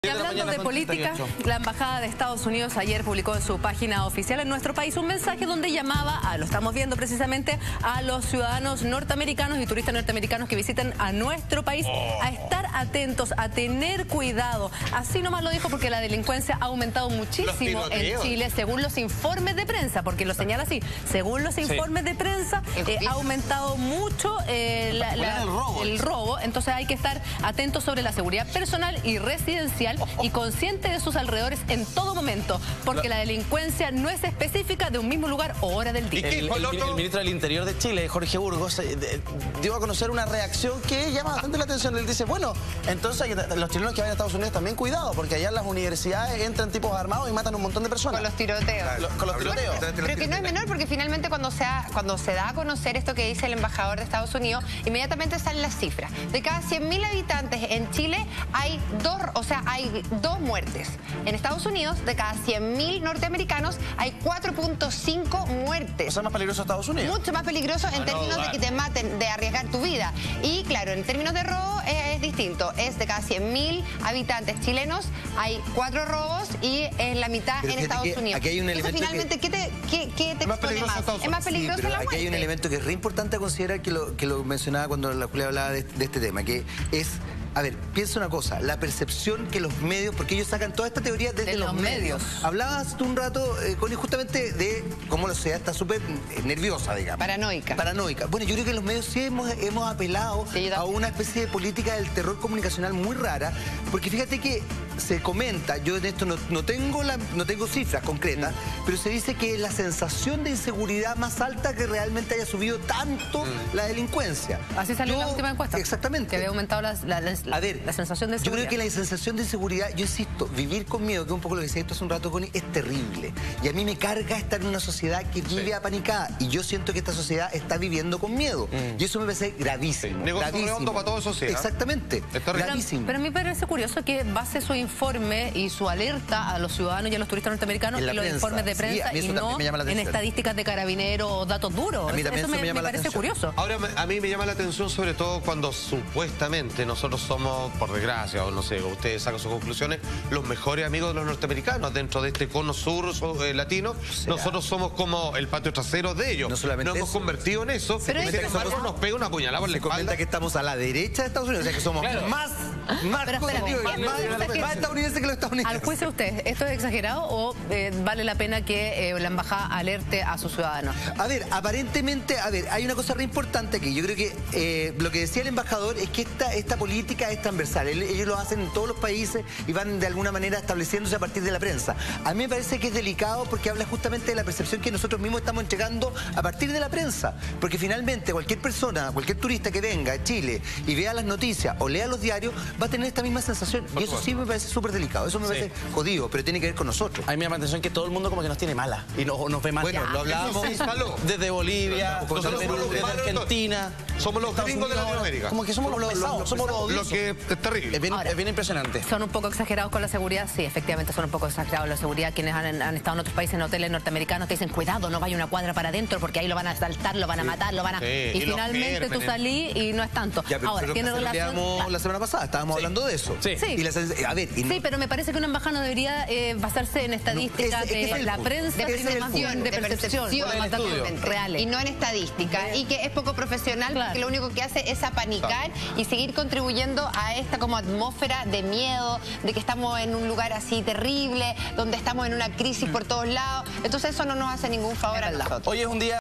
Y hablando de política, la Embajada de Estados Unidos ayer publicó en su página oficial en nuestro país un mensaje donde llamaba, lo estamos viendo precisamente, a los ciudadanos norteamericanos y turistas norteamericanos que visiten a nuestro país a estar atentos, a tener cuidado. Así nomás lo dijo porque la delincuencia ha aumentado muchísimo en Chile, según los informes de prensa, porque lo señala así, según los informes de prensa, ha aumentado mucho el robo, entonces hay que estar atentos sobre la seguridad personal y residencial y consciente de sus alrededores en todo momento, porque la delincuencia no es específica de un mismo lugar o hora del día. El ministro del Interior de Chile, Jorge Burgos, dio a conocer una reacción que llama bastante la atención. Él dice, bueno, entonces los chilenos que van a Estados Unidos también cuidado, porque allá en las universidades entran tipos armados y matan un montón de personas. Con los tiroteos. Con los tiroteos. Pero que no es menor, porque finalmente cuando se da a conocer esto que dice el embajador de Estados Unidos, inmediatamente salen las cifras. De cada 100.000 habitantes en Chile hay dos muertes. En Estados Unidos, de cada 100.000 norteamericanos, hay 4.5 muertes. O sea, más peligroso Estados Unidos. Mucho más peligroso en términos de que te maten, de arriesgar tu vida. Y claro, en términos de robo es distinto. Es de cada 100.000 habitantes chilenos, hay 4 robos y es la mitad en Estados Unidos. Aquí hay un elemento. Entonces, finalmente, ¿qué te expone más? Es más peligroso la muerte. Aquí hay un elemento que es re importante a considerar, que lo mencionaba cuando la Julia hablaba de este tema, que es... A ver, piensa una cosa, la percepción que los medios, porque ellos sacan toda esta teoría desde los medios. Hablabas tú un rato, Connie, justamente de cómo la sociedad está súper nerviosa, digamos. Paranoica. Bueno, yo creo que los medios sí hemos apelado a una especie de política del terror comunicacional muy rara, porque fíjate que se comenta, yo en esto no tengo cifras concretas, pero se dice que es la sensación de inseguridad más alta que realmente haya subido tanto la delincuencia. Así salió la última encuesta. Exactamente. Que había aumentado la sensación de inseguridad. Yo creo que la sensación de inseguridad, yo insisto, vivir con miedo, que es un poco lo que decía esto hace un rato, Connie, es terrible. Y a mí me carga estar en una sociedad que vive apanicada. Y yo siento que esta sociedad está viviendo con miedo. Y eso me parece gravísimo. Negocio redondo para toda sociedad. Exactamente. Gravísimo. Pero a mí me parece curioso que base su informe y su alerta a los ciudadanos y a los turistas norteamericanos en los informes de prensa y no en estadísticas de carabineros o datos duros. A mí también eso me parece curioso. Ahora, a mí me llama la atención sobre todo cuando supuestamente nosotros somos, por desgracia, o no sé, ustedes sacan sus conclusiones, los mejores amigos de los norteamericanos dentro de este cono sur latino. Nosotros somos como el patio trasero de ellos. No solamente nos hemos convertido en eso. Pero sin embargo, nos pega una puñalada por la espalda. Comenta que estamos a la derecha de Estados Unidos, o sea que somos más estadounidenses que los estadounidenses. Al juicio de usted, ¿esto es exagerado o vale la pena que la embajada alerte a sus ciudadanos? A ver, aparentemente, hay una cosa re importante aquí. Yo creo que lo que decía el embajador es que esta política es transversal. Ellos lo hacen en todos los países y van de alguna manera estableciéndose a partir de la prensa. A mí me parece que es delicado porque habla justamente de la percepción que nosotros mismos estamos entregando a partir de la prensa. Porque finalmente cualquier persona, cualquier turista que venga a Chile y vea las noticias o lea los diarios, va a tener esta misma sensación. Y eso sí me parece súper delicado. Eso me parece jodido, pero tiene que ver con nosotros. A mí me llama la atención que todo el mundo como que nos tiene mala y nos ve mal. Bueno, lo hablábamos desde Bolivia, desde Perú, desde Argentina. Somos los gringos de Latinoamérica. Como que somos los pesados, somos los odiosos. Lo que es terrible. Es bien impresionante. ¿Son un poco exagerados con la seguridad? Sí, efectivamente son un poco exagerados con la seguridad. Quienes han estado en otros países, en hoteles norteamericanos, te dicen, cuidado, no vaya una cuadra para adentro porque ahí lo van a asaltar, lo van a matar, lo van a... y finalmente tú salís y no es tanto. Ahora, tiene relación... La semana pasada estábamos hablando de eso. Sí. Sí, pero me parece que una embajada no debería basarse en estadísticas de la prensa, sino más bien de percepción, reales. Y no en estadística. Y que es poco profesional porque lo único que hace es apanicar y seguir contribuyendo a esta como atmósfera de miedo, de que estamos en un lugar así terrible, donde estamos en una crisis por todos lados. Entonces eso no nos hace ningún favor a nosotros. Hoy es un día...